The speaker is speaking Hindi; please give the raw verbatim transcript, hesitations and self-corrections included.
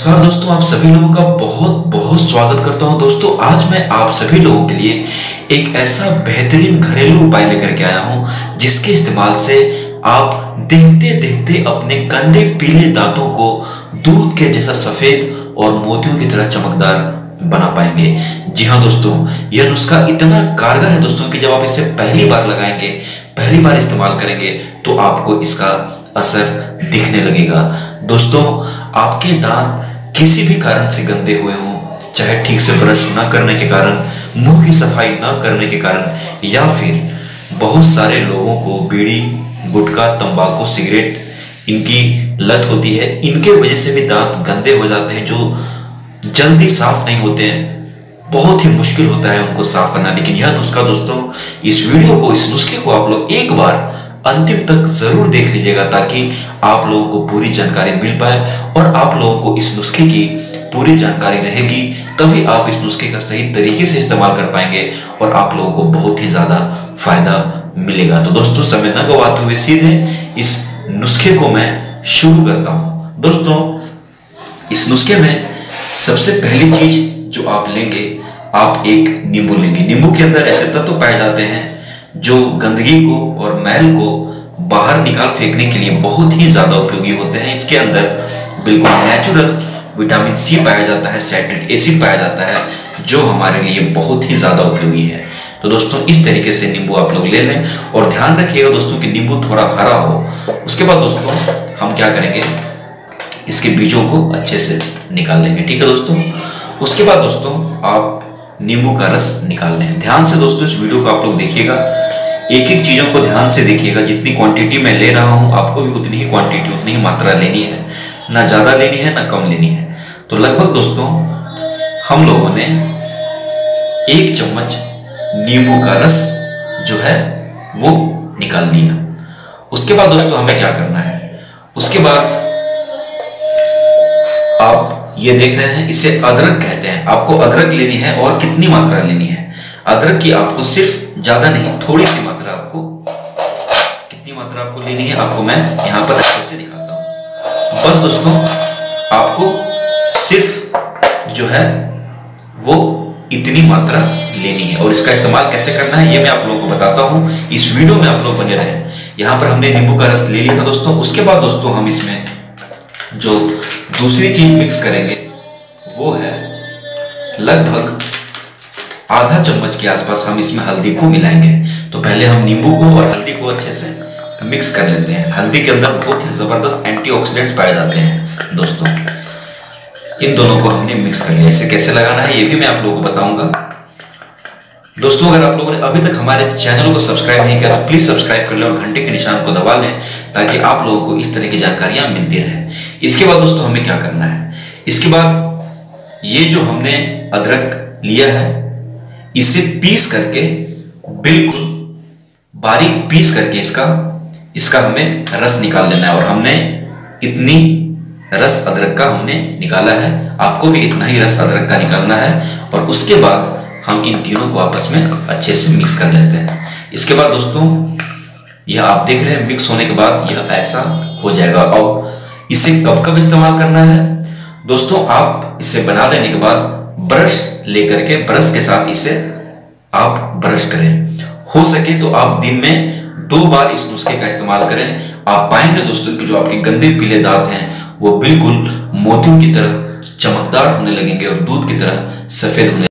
नमस्कार दोस्तों, आप सभी लोगों का बहुत बहुत स्वागत करता हूं। दोस्तों आज मैं आप सभी लोगों के लिए एक ऐसा बेहतरीन घरेलू उपाय लेकर के आया हूं जिसके इस्तेमाल से आप देखते देखते अपने गंदे पीले दांतों को दूध के जैसा सफेद और मोतियों की तरह चमकदार बना पाएंगे। जी हाँ दोस्तों, यह नुस्खा इतना कारगर है दोस्तों कि जब आप इसे पहली बार लगाएंगे, पहली बार इस्तेमाल करेंगे तो आपको इसका असर दिखने लगेगा। दोस्तों आपके दांत किसी भी कारण से गंदे हुए हों, चाहे ठीक से ब्रश न करने के कारण, मुंह की सफाई न करने के कारण, या फिर बहुत सारे लोगों को बीड़ी, गुटखा, तंबाकू, सिगरेट इनकी लत होती है, इनके वजह से भी दांत गंदे हो जाते हैं जो जल्दी साफ नहीं होते हैं। बहुत ही मुश्किल होता है उनको साफ करना। लेकिन यह नुस्खा दोस्तों, इस वीडियो को, इस नुस्खे को आप लोग एक बार अंतिम तक जरूर देख लीजिएगा ताकि आप लोगों को पूरी जानकारी मिल पाए और आप लोगों को इस नुस्खे की पूरी जानकारी रहेगी, तभी आप इस नुस्खे का सही तरीके से इस्तेमाल कर पाएंगे और आप लोगों को बहुत ही ज्यादा फायदा मिलेगा। तो दोस्तों समय न गवाते हुए सीधे इस नुस्खे को मैं शुरू करता हूं। दोस्तों इस नुस्खे में सबसे पहली चीज जो आप लेंगे, आप एक नींबू लेंगे। नींबू के अंदर ऐसे तत्व पाए जाते हैं जो गंदगी को और मैल को बाहर निकाल फेंकने के लिए बहुत ही ज्यादा उपयोगी होते हैं। इसके अंदर बिल्कुल नेचुरल विटामिन सी पाया जाता है, साइट्रिक एसिड पाया जाता है जो हमारे लिए बहुत ही ज्यादा उपयोगी है। तो दोस्तों इस तरीके से नींबू आप लोग ले लें और ध्यान रखिएगा दोस्तों कि नींबू थोड़ा हरा हो। उसके बाद दोस्तों हम क्या करेंगे, इसके बीजों को अच्छे से निकाल लेंगे। ठीक है दोस्तों। उसके बाद दोस्तों आप नींबू का रस निकाल लें। ध्यान से दोस्तों इस वीडियो को आप लोग देखिएगा, एक एक चीजों को ध्यान से देखिएगा। जितनी क्वांटिटी मैं ले रहा हूं आपको भी उतनी ही क्वांटिटी, उतनी ही मात्रा लेनी है, ना ज्यादा लेनी है ना कम लेनी है। तो लगभग दोस्तों हम लोगों ने एक चम्मच नींबू का रस जो है वो निकाल लिया। उसके बाद दोस्तों हमें क्या करना है, उसके बाद आप ये देख रहे हैं, इसे अदरक कहते हैं। आपको अदरक लेनी है और कितनी मात्रा लेनी है अदरक की, आपको सिर्फ ज्यादा नहीं, थोड़ी सी मात्रा आपको, कितनी मात्रा आपको लेनी है आपको मैं यहां पर अच्छे से दिखाता हूं। बस दोस्तों आपको सिर्फ जो है वो इतनी मात्रा लेनी है और इसका इस्तेमाल कैसे करना है ये मैं आप लोगों को बताता हूं। इस वीडियो में आप लोग बने रहे। यहां पर हमने नींबू का रस ले लिया था दोस्तों। उसके बाद दोस्तों हम इसमें जो दूसरी चीज मिक्स करेंगे वो है लगभग आधा चम्मच के आसपास हम इसमें हल्दी को मिलाएंगे। तो पहले हम नींबू को और हल्दी को अच्छे से मिक्स कर लेते हैं। हल्दी के अंदर बहुत ही जबरदस्त एंटीऑक्सीडेंट्स पाए जाते हैं दोस्तों। इन दोनों को हमने मिक्स कर लिया। इसे कैसे लगाना है ये भी मैं आप लोगों को बताऊंगा। दोस्तों अगर आप लोगों ने अभी तक हमारे चैनल को सब्सक्राइब नहीं किया तो प्लीज सब्सक्राइब कर लें और घंटे के निशान को दबा लें ताकि आप लोगों को इस तरह की जानकारियां मिलती रहे। इसके बाद दोस्तों हमें क्या करना है, इसके बाद ये जो हमने अदरक लिया है इसे पीस करके, बिल्कुल बारीक पीस करके इसका इसका हमें रस निकाल लेना है। और हमने इतनी रस अदरक का हमने निकाला है, आपको भी इतना ही रस अदरक का निकालना है। और उसके बाद हम इन तीनों को आपस में अच्छे से मिक्स कर लेते हैं। इसके बाद दोस्तों यह आप देख रहे हैं मिक्स होने के बाद यह ऐसा हो जाएगा। अब इसे कब कब इस्तेमाल करना है दोस्तों, आप इसे बना लेने के बाद ब्रश लेकर के, ब्रश के साथ इसे आप ब्रश करें। हो सके तो आप दिन में दो बार इस नुस्खे का इस्तेमाल करें। आप पाएंगे दोस्तों कि जो आपके गंदे पीले दांत हैं वो बिल्कुल मोतियों की तरह चमकदार होने लगेंगे और दूध की तरह सफेद होने